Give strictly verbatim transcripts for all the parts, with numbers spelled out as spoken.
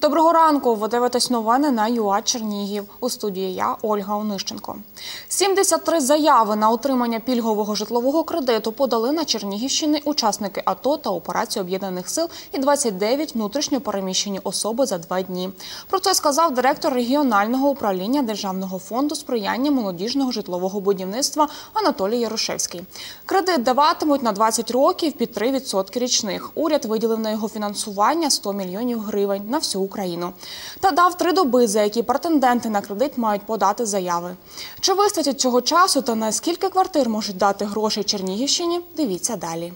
Доброго ранку! Ви дивитесь новини на ЮА Чернігів. У студії я, Ольга Онищенко. сімдесят три заяви на отримання пільгового житлового кредиту подали на Чернігівщині учасники АТО та операції Об'єднаних сил і двадцять дев'ять внутрішньо переміщені особи за два дні. Про це сказав директор регіонального управління Державного фонду сприяння молодіжного житлового будівництва Анатолій Ярошевський. Кредит даватимуть на двадцять років під три відсотки річних. Уряд виділив на його фінансування сто мільйонів гривень на всю Україну. Та дав три доби, за які претенденти на кредит мають подати заяви. Чи вистачить цього часу та на скільки квартир можуть дати грошей Чернігівщині, дивіться далі.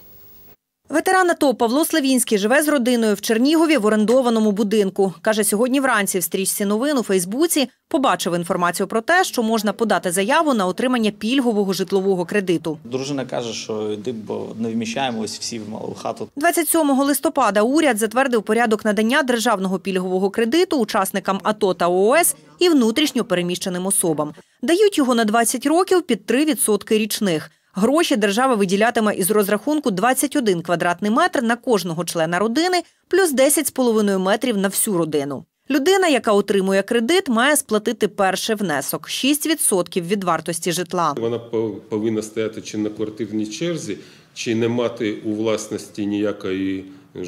Ветеран АТО Павло Славінський живе з родиною в Чернігові в орендованому будинку. Каже, сьогодні вранці в стрічці новин у Фейсбуці побачив інформацію про те, що можна подати заяву на отримання пільгового житлового кредиту. Дружина каже, що йди, бо не вміщаємось всі в малу хату. двадцять сьомого листопада уряд затвердив порядок надання державного пільгового кредиту учасникам АТО та ООС і внутрішньо переміщеним особам. Дають його на двадцять років під три відсотки річних. Гроші держава виділятиме із розрахунку двадцять один квадратний метр на кожного члена родини, плюс десять з половиною метрів на всю родину. Людина, яка отримує кредит, має сплатити перший внесок – шість відсотків від вартості житла. Вона повинна стояти чи на квартирній черзі, чи не мати у власності ніякої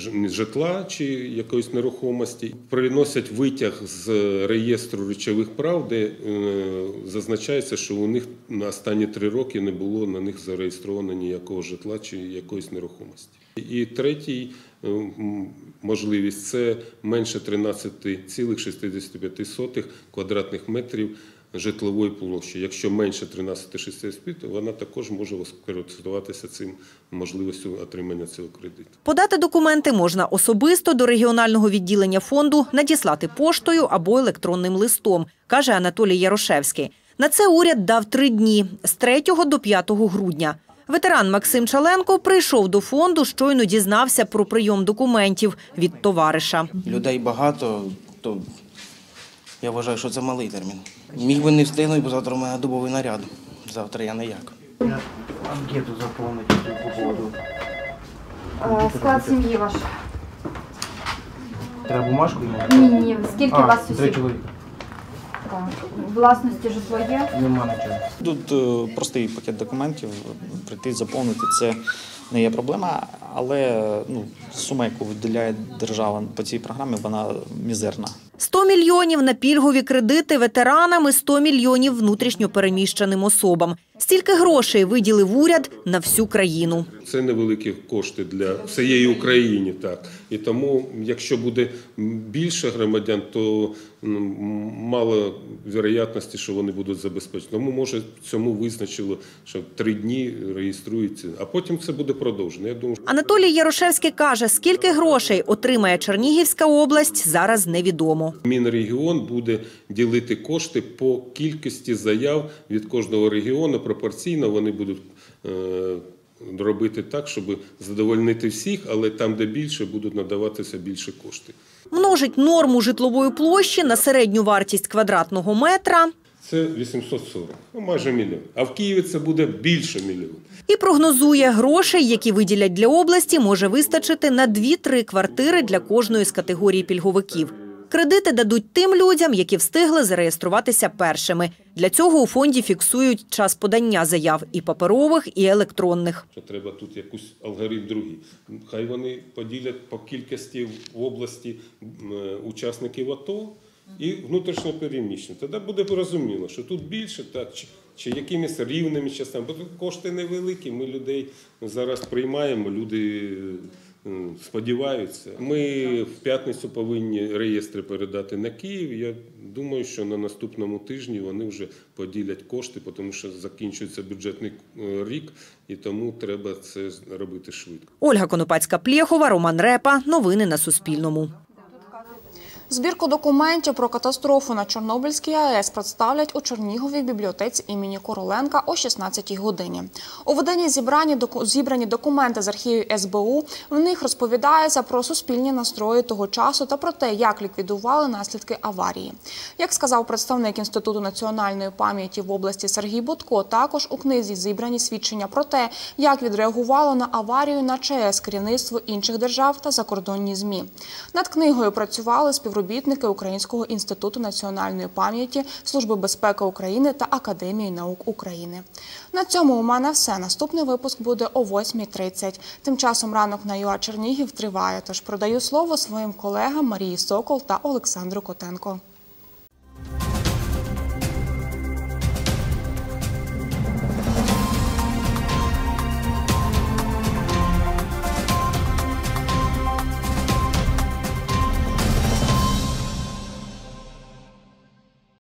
житла чи якоїсь нерухомості. Приносять витяг з реєстру речових прав, де зазначається, що у них на останні три роки не було на них зареєстровано ніякого житла чи якоїсь нерухомості. І третій можливість – це менше тринадцять цілих шістдесят п'ять сотих квадратних метрів житлової площі. Якщо менше тринадцять цілих шістдесят п'ять, то вона також може користуватися цим можливістю отримання цього кредиту. Подати документи можна особисто до регіонального відділення фонду, надіслати поштою або електронним листом, каже Анатолій Ярошевський. На це уряд дав три дні – з третього до п'ятого грудня. Ветеран Максим Чаленко прийшов до фонду, щойно дізнався про прийом документів від товариша. Людей багато, то я вважаю, що це малий термін. Міг би не встигнути, бо завтра у мене дубовий наряд. Завтра я ніяк. Я анкету заповнити по поводу. Склад сім'ї ваш? Треба бумажку? Ні, ні. Скільки у вас сусідів? Три чоловіки. Власності житло є? Нема нічого. Тут е, простий пакет документів, прийти, заповнити – це не є проблема, але ну, сума, яку виділяє держава по цій програмі, вона мізерна. сто мільйонів на пільгові кредити ветеранам і сто мільйонів внутрішньо переміщеним особам. Стільки грошей виділив уряд на всю країну. Це невеликі кошти для всієї України, так. І тому, якщо буде більше громадян, то мало вірогідності, що вони будуть забезпечені. Тому, може, цьому визначило, що три дні реєструються, а потім це буде продовжено. Я думаю, що... Анатолій Ярошевський каже, скільки грошей отримає Чернігівська область, зараз невідомо. Мінрегіон буде ділити кошти по кількості заяв від кожного регіону. Пропорційно вони будуть е, робити так, щоб задовольнити всіх, але там, де більше, будуть надаватися більше коштів. Множить норму житлової площі на середню вартість квадратного метра. Це вісімсот сорок, ну майже мільйон. А в Києві це буде більше мільйона. І прогнозує, грошей, які виділять для області, може вистачити на дві-три квартири для кожної з категорій пільговиків. Кредити дадуть тим людям, які встигли зареєструватися першими. Для цього у фонді фіксують час подання заяв і паперових, і електронних. Треба тут якийсь алгоритм другий. Хай вони поділять по кількості в області учасників АТО і внутрішньо переміщені. Тоді буде зрозуміло, що тут більше, так, чи, чи якимись рівними частинами. Бо тут кошти невеликі, ми людей зараз приймаємо, люди сподіваються. Ми в п'ятницю повинні реєстри передати на Київ. Я думаю, що на наступному тижні вони вже поділять кошти, тому що закінчується бюджетний рік, і тому треба це робити швидко. Ольга Конопацька-Плєхова, Роман Репа. Новини на Суспільному. Збірку документів про катастрофу на Чорнобильській АЕС представлять у Черніговій бібліотеці імені Короленка о шістнадцятій годині. У виданні зібрані, зібрані документи з архівів ес бе у. В них розповідається про суспільні настрої того часу та про те, як ліквідували наслідки аварії. Як сказав представник Інституту національної пам'яті в області Сергій Будко, також у книзі зібрані свідчення про те, як відреагувало на аварію на ЧАЕС керівництво інших держав та закордонні ЗМІ. Над книгою працювали співробітники співробітники Українського інституту національної пам'яті, Служби безпеки України та Академії наук України. На цьому у мене все. Наступний випуск буде о восьмій тридцять. Тим часом ранок на ЮА Чернігів триває, тож продаю слово своїм колегам Марії Сокол та Олександру Котенко.